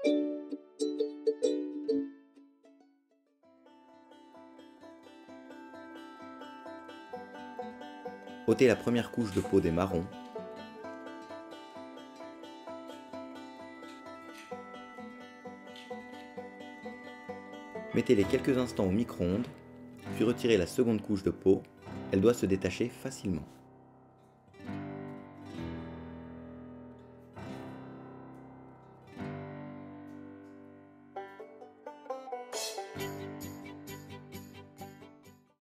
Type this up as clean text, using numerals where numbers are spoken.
Ôtez la première couche de peau des marrons. Mettez-les quelques instants au micro-ondes, puis retirez la seconde couche de peau. Elle doit se détacher facilement.